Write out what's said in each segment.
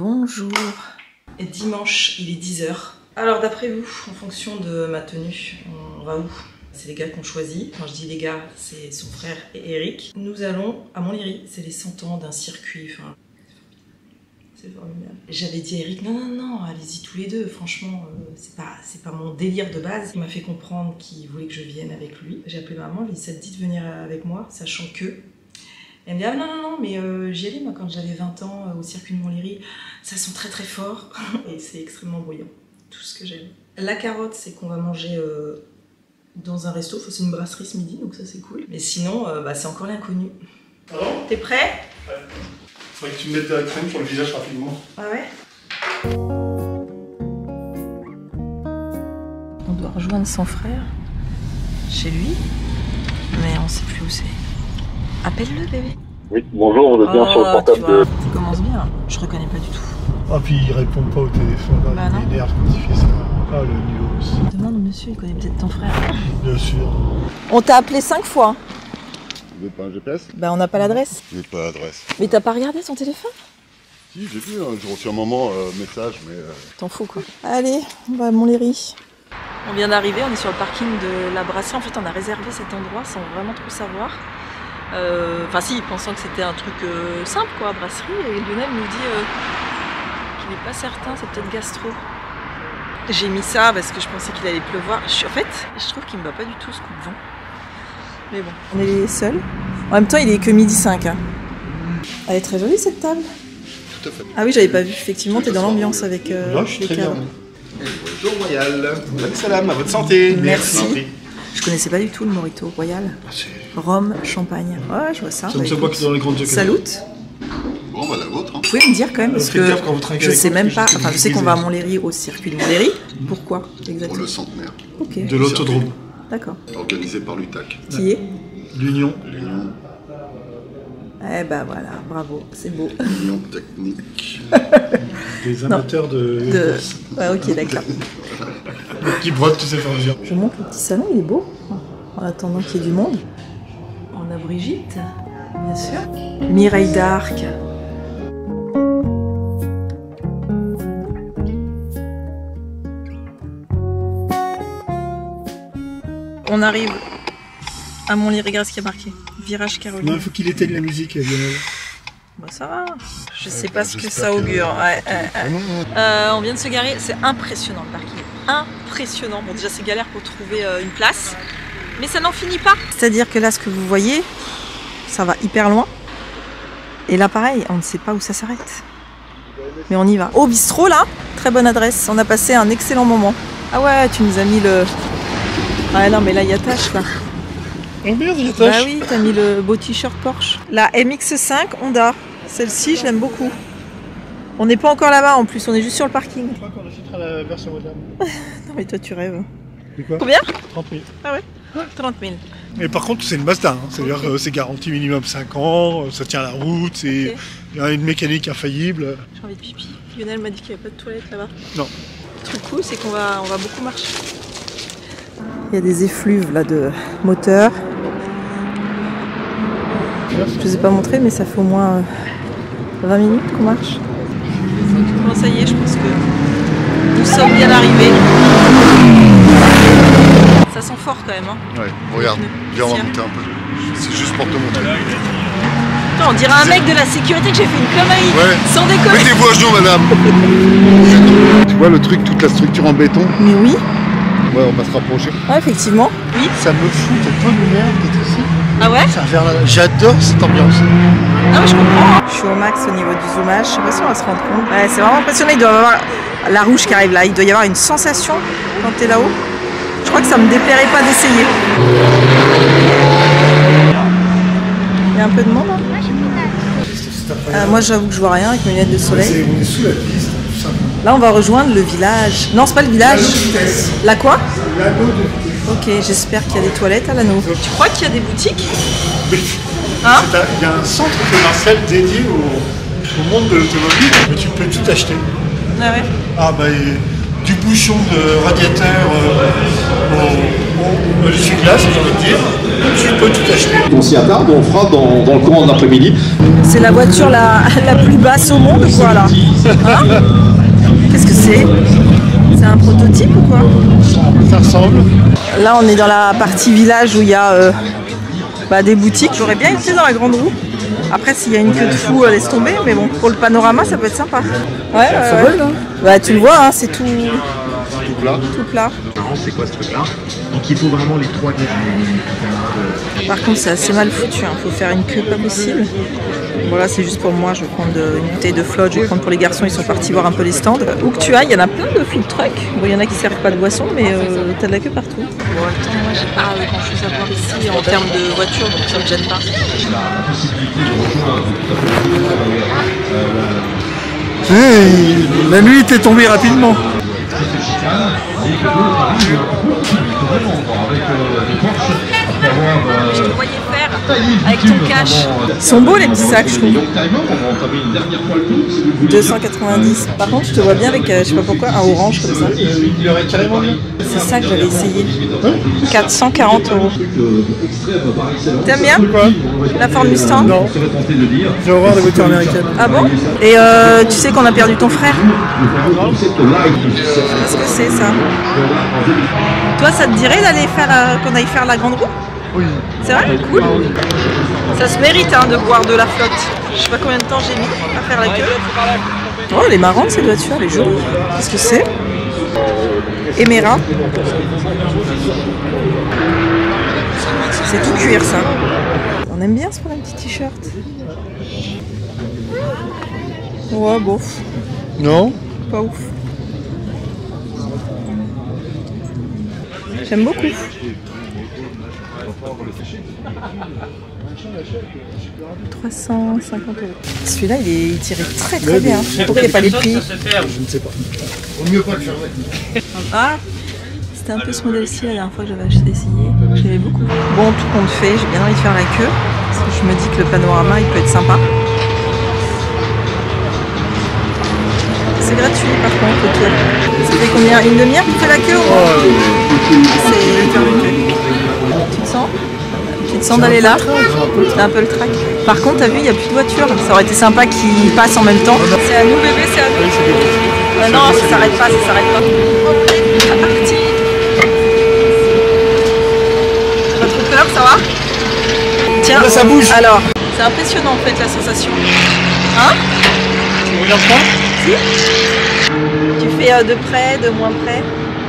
Bonjour. Et dimanche, il est 10 h. Alors d'après vous, en fonction de ma tenue, on va où? C'est les gars qu'on choisit. Quand je dis les gars, c'est son frère et Eric. Nous allons à Montlhéry. C'est les 100 ans d'un circuit. Enfin, c'est formidable. J'avais dit à Eric, non, allez-y tous les deux. Franchement, c'est pas mon délire de base. Il m'a fait comprendre qu'il voulait que je vienne avec lui. J'ai appelé maman, lui ça te dit de venir avec moi, sachant que... Elle me dit, ah non, mais j'y allais moi quand j'avais 20 ans au circuit de Montlhéry. Ça sent très très fort et c'est extrêmement bruyant. Tout ce que j'aime. La carotte, c'est qu'on va manger dans un resto. C'est une brasserie ce midi, donc ça c'est cool. Mais sinon, c'est encore l'inconnu. T'es prêt? Ouais. Faudrait que tu me mettes de la crème sur le visage rapidement. Ah ouais? On doit rejoindre son frère chez lui, mais on sait plus où c'est. Appelle-le, bébé. Oui, bonjour, vous êtes bien sur le portable de... Tu commences bien, je reconnais pas du tout. Ah, puis il répond pas au téléphone, là, il m'énerve quand il fait ça. Ah, le nulos. Demande monsieur, il connaît peut-être ton frère. Bien sûr. On t'a appelé 5 fois. Vous n'avez pas un GPS? Bah, on n'a pas l'adresse. J'ai pas l'adresse. Mais t'as pas regardé ton téléphone? Si, j'ai vu, hein, j'ai reçu un moment message, mais... T'en fous, quoi. Allez, on va à Montlhéry. On vient d'arriver, on est sur le parking de la brasserie. En fait, on a réservé cet endroit sans vraiment trop savoir. Enfin si, pensant que c'était un truc simple quoi, brasserie, et Lionel nous dit qu'il n'est pas certain, c'est peut-être gastro. J'ai mis ça parce que je pensais qu'il allait pleuvoir. En fait, je trouve qu'il me va pas du tout ce coup de vent. Mais bon, on est les seuls. En même temps, il est que 12h05. Hein. Elle est très jolie cette table. Tout à fait. Ah oui, j'avais pas vu, effectivement, t'es dans l'ambiance avec Là, je suis les très bien. cadres. Bonjour Royal. Salam, à votre santé. Merci. Je connaissais pas du tout le Morito Royal. Rhum, champagne. Ouais, je vois ça. Ça ne se boit que dans les grandes occasions. Salut. Bon, bah la vôtre. Hein. Vous pouvez me dire quand même, parce que je sais même pas, enfin je sais qu'on va à mon... Montlhéry au circuit de Montlhéry. Pourquoi Pour exactement? le centenaire. Ok. De l'autodrome. D'accord. Organisé par l'UTAC. Qui est? L'Union. L'Union. Eh ben voilà, bravo, c'est beau. L'Union technique. Des amateurs de... Ouais, ok, d'accord. Qui brodent, tu sais faire mesure. Je montre le petit salon, il est beau. En attendant qu'il y ait du monde. On a Brigitte, bien sûr. Mireille d'Arc. On arrive à Montlhéry, regarde ce qui a marqué. Virage Caroline. Non, il faut qu'il éteigne la musique, Lionel. Bah ça va. Je sais pas ce que ça augure. Ouais. On vient de se garer, c'est impressionnant le parking. Impressionnant. Bon déjà c'est galère pour trouver une place. Mais ça n'en finit pas. C'est-à-dire que là, ce que vous voyez, ça va hyper loin. Et là, pareil, on ne sait pas où ça s'arrête. Mais on y va. Au bistrot, là, très bonne adresse. On a passé un excellent moment. Ah ouais, tu nous as mis le... Ah non, mais là, il y a tâche, là. Oh merde, il y a tâche. Bah oui, t'as mis le beau t-shirt Porsche. La MX5 Honda. Celle-ci, je l'aime beaucoup. On n'est pas encore là-bas, en plus. On est juste sur le parking. Je crois qu'on achètera la version moderne. Non, mais toi, tu rêves. C'est quoi? Combien? 30 000. Ah ouais, 30 000. Mais par contre, c'est une Mazda, hein. C'est-à-dire que c'est garanti minimum 5 ans, ça tient la route, c'est il y a une mécanique infaillible. J'ai envie de pipi. Lionel m'a dit qu'il n'y avait pas de toilette là-bas. Non. Le truc cool, c'est qu'on va beaucoup marcher. Il y a des effluves là de moteur. Je ne vous ai pas montré, mais ça fait au moins 20 minutes qu'on marche. Bon, ça y est, je pense que nous sommes bien arrivés. Ça sent fort quand même. Hein. Ouais, regarde, viens, on va monter un peu. C'est juste pour te montrer. Attends, on dirait un mec de la sécurité que j'ai fait une connerie. Ouais. Sans déconner. Mettez-vous à genoux, madame. Tu vois le truc, toute la structure en béton? Mais oui. Ouais, on va se rapprocher. Ouais, effectivement. Oui. Ça me fout de bonne humeur d'être ici. Ah ouais? Ça va faire j'adore cette ambiance. Ah mais je comprends. Je suis au max au niveau du zoomage. Je sais pas si on va se rendre compte. Ouais, c'est vraiment impressionnant. Il doit y avoir la rouge qui arrive là. Il doit y avoir une sensation quand t'es là-haut. Je crois que ça me déplairait pas d'essayer. Il y a un peu de monde hein. Moi j'avoue que je vois rien avec mes lunettes de soleil. On est sous la piste, tout simplement. Là on va rejoindre le village. Non c'est pas le village. La quoi? L'anneau de vitesse. Ok, j'espère qu'il y a des toilettes à l'anneau. Tu crois qu'il y a des boutiques? Oui. Hein? Il y a un centre commercial dédié au monde de l'automobile, mais tu peux tout acheter. Ah ouais. Ah bah du bouchon de radiateur au essuie-glace, j'ai envie de dire. Tu peux tout acheter. On s'y attarde, on fera dans le courant de l'après-midi. C'est la voiture la plus basse au monde, quoi, là. Hein? Qu'est-ce que c'est? C'est un prototype ou quoi? Ça ressemble. Là, on est dans la partie village où il y a des boutiques. J'aurais bien été dans la grande roue. Après, s'il y a une queue de fou, laisse tomber. Mais bon, pour le panorama, ça peut être sympa. Ouais, bah, tu le vois, hein, c'est tout plat. Tout plat. C'est quoi ce truc-là? Donc il faut vraiment les 3 gars. Par contre, c'est assez mal foutu. Hein. Faut faire une queue pas possible. Voilà, c'est juste pour moi. Je vais prendre une bouteille de flotte. Je vais prendre pour les garçons. Ils sont partis voir un peu les stands. Où que tu ailles, il y en a plein de food trucks. Bon, il y en a qui servent pas de boisson, mais t'as de la queue partout. Bon, attends, moi, j'ai pas grand chose à voir ici en termes de voiture, donc ça me gêne pas. Hey, la nuit t'est tombée rapidement. Je te voyais faire avec ton cash. Ils sont beaux les petits sacs, je trouve. 290. Par contre, je te vois bien avec, je sais pas pourquoi, un orange comme ça. Il aurait carrément bien. C'est ça que j'avais essayé. 440 €. T'aimes bien la Ford Mustang? Non. J'ai horreur des voitures américaines. Ah bon? Et tu sais qu'on a perdu ton frère? Qu'est-ce que c'est ça? Toi, ça te dirait d'aller faire qu'on aille faire la grande roue? Oui. C'est vrai? Cool. Ça se mérite hein, de boire de la flotte. Je sais pas combien de temps j'ai mis à faire la queue. Oh, elle est marrante cette voiture, elle est jolie. Qu'est-ce que c'est? Emera. C'est tout cuir ça. On aime bien se prendre un petit t-shirt. Ouais, bof. Non. Pas ouf. J'aime beaucoup. « 350 €. Celui-là, il tirait très bien. Pourquoi il n'y a pas les prix? Je ne sais pas. Vaut mieux pas le faire. Ah, c'était un peu ce modèle-ci la dernière fois que j'avais essayé. J'aimais beaucoup. Bon, tout compte fait, j'ai bien envie de faire la queue. Parce que je me dis que le panorama, il peut être sympa. C'est gratuit par contre, le tour. Ça fait combien? Une demi-heure que tu fais la queue ou Tu te sens d'aller là? C'est un peu le track. Par contre, t'as vu, il n'y a plus de voiture. Ça aurait été sympa qu'ils passent en même temps. C'est à nous, bébé, c'est à nous. Non, ça s'arrête pas, ça s'arrête pas. C'est parti. Votre club, ça va? Tiens, ça bouge. Alors, c'est impressionnant en fait la sensation. Hein? Tu regardes pas? Si. Tu fais de près, de moins près.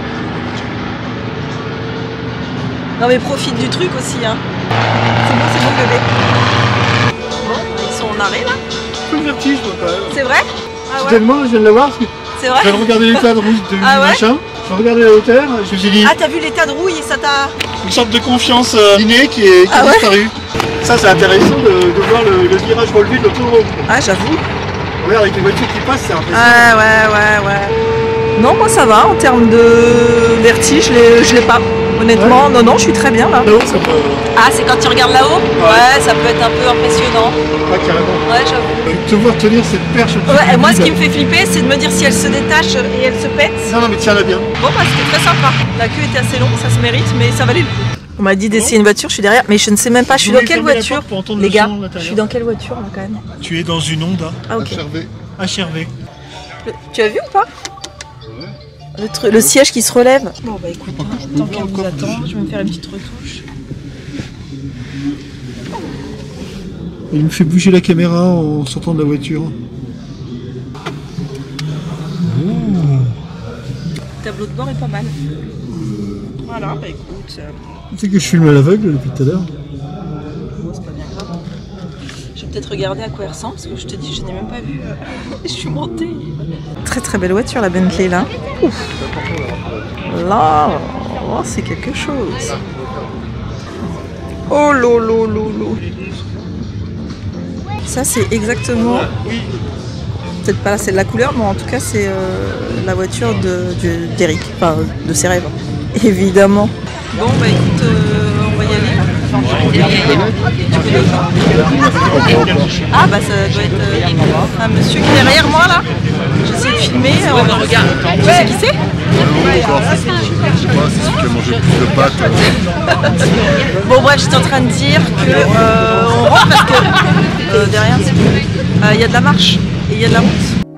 Non mais profite du truc aussi hein. C'est bon bébé. Bon, ils sont en arrêt là. Un peu le vertige moi quand même. C'est vrai? Ah ouais. Tellement, je viens de le voir. C'est vrai? Je viens de regarder l'état de route du machin. Je regardais la hauteur, je me suis dit. Ah t'as vu l'état de rouille et ça t'a... Une sorte de confiance innée qui a disparu. Ça c'est intéressant de voir le virage relevé de l'autodrome. Ah j'avoue. Regarde avec les voitures qui passent, c'est impressionnant. Ah ouais. Non moi ça va, en termes de vertige, je l'ai pas. Honnêtement, ouais. Non, je suis très bien là. Là-haut, ça peut... Ah, c'est quand tu regardes là-haut? Ouais, ça peut être un peu impressionnant. Ouais, carrément. Ouais, j'avoue. Te voir tenir cette perche. Ouais, et moi, ce qui me fait flipper, c'est de me dire si elle se détache et elle se pète. Non, mais tiens-la bien. Bon, bah, c'était très sympa. La queue était assez longue, ça se mérite, mais ça valait le coup. On m'a dit d'essayer une voiture, je suis derrière, mais je ne sais même pas, je suis dans quelle voiture? Les gars, je suis dans quelle voiture là quand même? Tu es dans une Honda. Ah, ok. HRV. Tu as vu ou pas? Le siège qui se relève. Bon bah écoute, tant qu'elle vous attend, je vais me faire une petite retouche. Il me fait bouger la caméra en sortant de la voiture. Le tableau de bord est pas mal. Voilà, bah écoute. Tu sais que je filme à l'aveugle depuis tout à l'heure. Bon, c'est pas bien grave. Je vais peut-être regarder à quoi elle ressemble, parce que je te dis, je n'ai même pas vu. Je suis montée. Très très belle voiture la Bentley là. Ouf. Là, oh, c'est quelque chose. Oh lolo. Ça c'est exactement. Peut-être pas là, c'est de la couleur, mais en tout cas c'est la voiture d'Eric, enfin de ses rêves. Évidemment. Bon bah écoute, on va y aller. Ah bah ça doit être un monsieur qui est derrière moi là. J'essaie de filmer. filmer. Ouais, mais regarde. Tu sais qui c'est? Je sais pas, c'est celui qui a mangé le plus de pâtes. Bon bref, j'étais en train de dire que on rentre parce que derrière il y a de la marche et il y a de la route.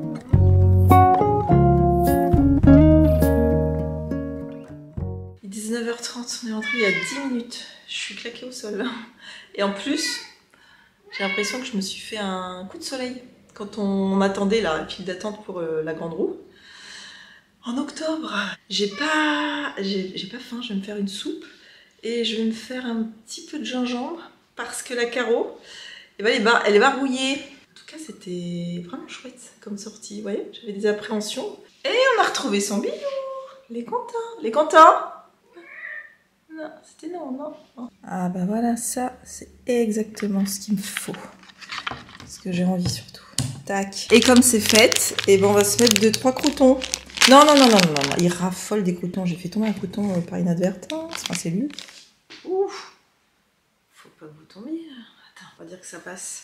Il est 19h30, on est rentré il y a 10 minutes. Je suis claquée au sol. Et en plus, j'ai l'impression que je me suis fait un coup de soleil quand on m'attendait la file d'attente pour la grande roue. En octobre, j'ai pas faim, je vais me faire une soupe et je vais me faire un petit peu de gingembre parce que la Caro, eh ben, elle est barbouillée. En tout cas, c'était vraiment chouette comme sortie, vous voyez, j'avais des appréhensions. Et on a retrouvé son billou, les contents. Non, c'était non. Ah bah voilà, ça c'est exactement ce qu'il me faut. Ce que j'ai envie surtout. Tac. Et comme c'est fait, et ben on va se mettre 2-3 croutons. Non, il raffole des croutons. J'ai fait tomber un crouton par inadvertance. Enfin, c'est lui. Ouf. Faut pas que vous tombiez. Attends, on va dire que ça passe.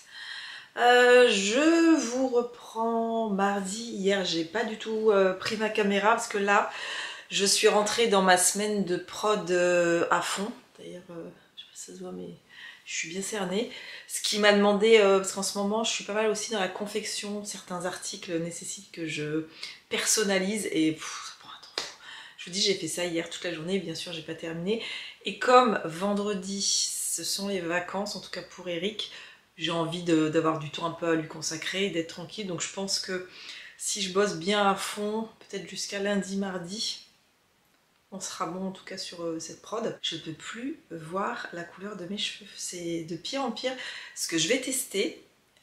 Je vous reprends mardi. Hier, j'ai pas du tout pris ma caméra parce que là, je suis rentrée dans ma semaine de prod à fond. D'ailleurs, je sais pas si ça se voit, mais je suis bien cernée. Ce qui m'a demandé, parce qu'en ce moment, je suis pas mal aussi dans la confection. Certains articles nécessitent que je personnalise et ça prend un temps. Je vous dis, j'ai fait ça hier toute la journée. Bien sûr, j'ai pas terminé. Et comme vendredi, ce sont les vacances, en tout cas pour Eric, j'ai envie d'avoir du temps un peu à lui consacrer, d'être tranquille. Donc je pense que si je bosse bien à fond, peut-être jusqu'à lundi, mardi, on sera bon en tout cas sur cette prod. Je ne peux plus voir la couleur de mes cheveux. C'est de pire en pire. Ce que je vais tester,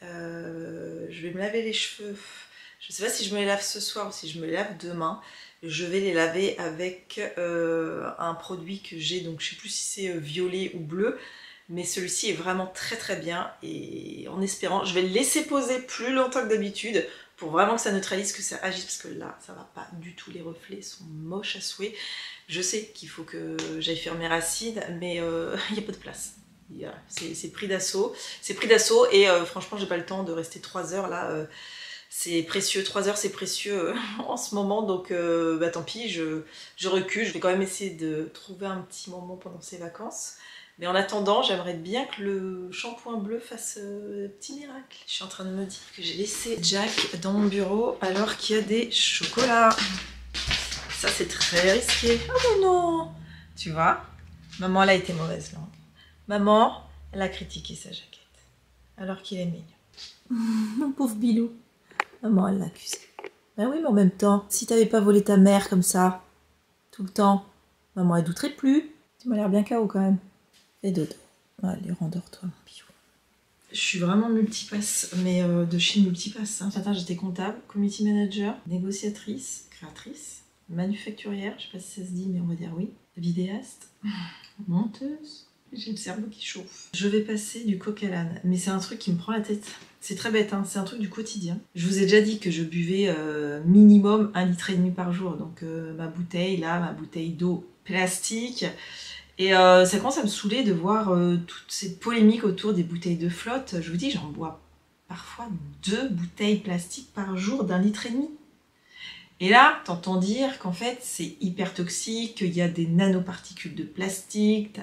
je vais me laver les cheveux. Je ne sais pas si je me les lave ce soir ou si je me les lave demain. Je vais les laver avec un produit que j'ai, donc je ne sais plus si c'est violet ou bleu. Mais celui-ci est vraiment très bien. Et en espérant, je vais le laisser poser plus longtemps que d'habitude pour vraiment que ça neutralise, que ça agisse. Parce que là, ça va pas du tout. Les reflets sont moches à souhait. Je sais qu'il faut que j'aille faire mes racines, mais il n'y a pas de place. C'est pris d'assaut. C'est pris d'assaut et franchement, j'ai pas le temps de rester 3 heures là. C'est précieux, 3 heures c'est précieux en ce moment, donc bah, tant pis, je recule. Je vais quand même essayer de trouver un petit moment pendant ces vacances. Mais en attendant, j'aimerais bien que le shampoing bleu fasse petit miracle. Je suis en train de me dire que j'ai laissé Jack dans mon bureau alors qu'il y a des chocolats. Ça c'est très risqué. Oh non. Tu vois, maman elle a été mauvaise là. Maman, elle a critiqué sa jaquette alors qu'il est mignon. Mon pauvre Bilou. Maman elle l'a accusé. Ben oui, mais en même temps, si t'avais pas volé ta mère comme ça, tout le temps, maman elle douterait plus. Tu m'as l'air bien KO quand même. Et dodo. Allez, rendors-toi mon Bilou. Je suis vraiment multipasse, mais de chez multipasse. Hein. Ce matin j'étais comptable, community manager, négociatrice, créatrice, manufacturière, je sais pas si ça se dit mais on va dire oui, vidéaste, monteuse, j'ai le cerveau qui chauffe. Je vais passer du coq à l'âne, mais c'est un truc qui me prend la tête. C'est très bête, hein, c'est un truc du quotidien. Je vous ai déjà dit que je buvais minimum 1,5 litre par jour, donc ma bouteille là, ma bouteille d'eau plastique. Et ça commence à me saouler de voir toutes ces polémiques autour des bouteilles de flotte. Je vous dis, j'en bois parfois 2 bouteilles plastiques par jour d'1,5 litre. Et là, t'entends dire qu'en fait, c'est hyper toxique, qu'il y a des nanoparticules de plastique,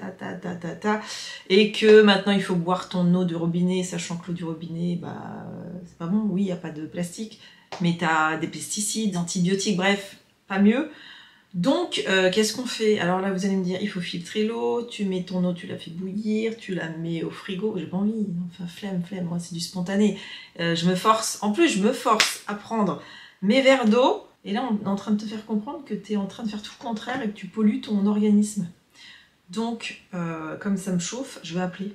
et que maintenant il faut boire ton eau du robinet, sachant que l'eau du robinet, bah, c'est pas bon, oui, il n'y a pas de plastique, mais t'as des pesticides, des antibiotiques, bref, pas mieux. Donc, qu'est-ce qu'on fait? Alors là, vous allez me dire, il faut filtrer l'eau, tu mets ton eau, tu la fais bouillir, tu la mets au frigo. J'ai pas envie, enfin, flemme, moi, c'est du spontané. Je me force, en plus, je me force à prendre mes verres d'eau. Et là, on est en train de te faire comprendre que tu es en train de faire tout le contraire et que tu pollues ton organisme. Donc, comme ça me chauffe, je vais appeler.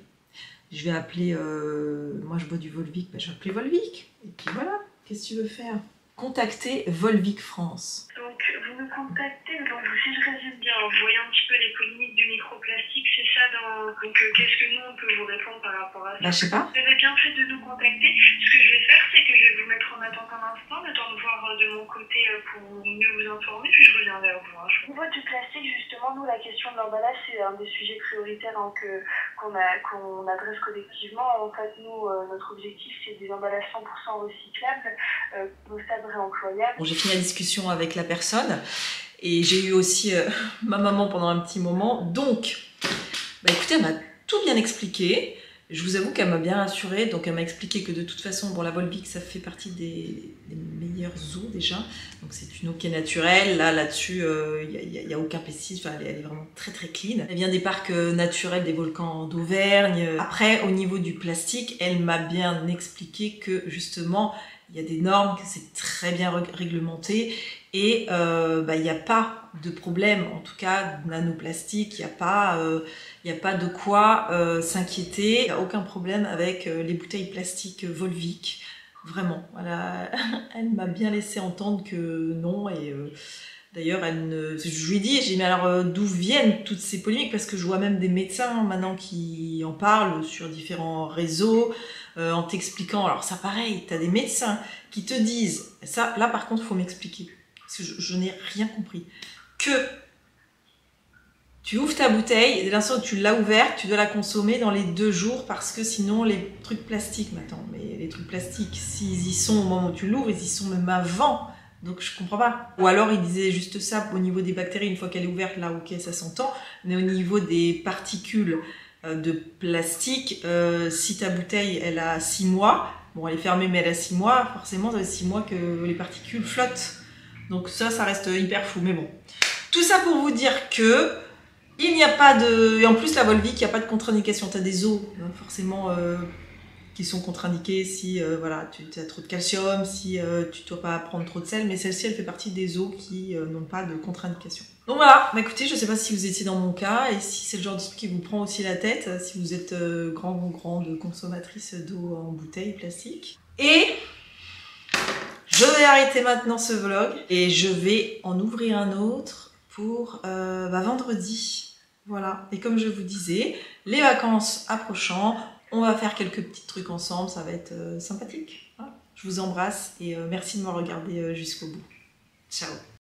Moi je bois du Volvic, ben, je vais appeler Volvic. Et puis voilà, qu'est-ce que tu veux faire? Contacter Volvic France. Donc vous nous contactez, donc si je résume bien, vous voyez un petit peu les polémiques du microplastique, c'est ça dans... Donc qu'est-ce que nous on peut vous répondre par rapport à ça? Bah je sais pas. Vous avez bien fait de nous contacter. Ce que je vais faire, c'est que je vais vous mettre en attente un instant, le temps de voir de mon côté pour mieux vous informer, puis je reviens vers vous. Au niveau du plastique, justement, nous la question de l'emballage, c'est un des sujets prioritaires que qu'on adresse collectivement. En fait, nous, notre objectif, c'est des emballages 100% recyclables, compostables, réemployables. Bon, j'ai fini la discussion avec la personne et j'ai eu aussi ma maman pendant un petit moment. Donc, bah, écoutez, elle m'a tout bien expliqué. Je vous avoue qu'elle m'a bien rassurée, donc elle m'a expliqué que de toute façon, bon, la Volvic, ça fait partie des meilleures eaux déjà, donc c'est une eau qui est naturelle, là-dessus, il n'y a aucun pesticide, enfin, elle est vraiment très très clean. Elle vient des parcs naturels des volcans d'Auvergne. Après, au niveau du plastique, elle m'a bien expliqué que justement, il y a des normes, que c'est très bien réglementé, et il n'y a pas de problème, en tout cas nanoplastique, il n'y a pas de quoi s'inquiéter, il n'y a aucun problème avec les bouteilles plastiques Volvic, vraiment. Elle m'a bien laissé entendre que non, et d'ailleurs je lui ai dit, j'ai dit mais alors d'où viennent toutes ces polémiques, parce que je vois même des médecins maintenant qui en parlent sur différents réseaux, en t'expliquant, alors ça pareil, tu as des médecins qui te disent, ça là par contre il faut m'expliquer, parce que je n'ai rien compris, que tu ouvres ta bouteille et dès l'instant où tu l'as ouverte, tu dois la consommer dans les 2 jours parce que sinon les trucs plastiques, mais les trucs plastiques, s'ils y sont au moment où tu l'ouvres, ils y sont même avant, donc je comprends pas. Ou alors il disait juste ça au niveau des bactéries, une fois qu'elle est ouverte, là ok ça s'entend, mais au niveau des particules de plastique, si ta bouteille elle a 6 mois, bon elle est fermée mais elle a 6 mois, forcément ça fait 6 mois que les particules flottent, donc ça reste hyper flou, mais bon. Tout ça pour vous dire que il n'y a pas de... Et en plus, la Volvic, il n'y a pas de contre-indication. Tu as des eaux, forcément, qui sont contre-indiquées si voilà, tu as trop de calcium, si tu ne dois pas prendre trop de sel. Mais celle-ci, elle fait partie des eaux qui n'ont pas de contre-indication. Donc voilà, bah, écoutez, je ne sais pas si vous étiez dans mon cas et si c'est le genre de truc qui vous prend aussi la tête, si vous êtes grande consommatrice d'eau en bouteille plastique. Et je vais arrêter maintenant ce vlog et je vais en ouvrir un autre pour vendredi. Voilà, et comme je vous disais, les vacances approchant, on va faire quelques petits trucs ensemble, ça va être sympathique. Voilà. Je vous embrasse et merci de m'avoir regardé jusqu'au bout. Ciao.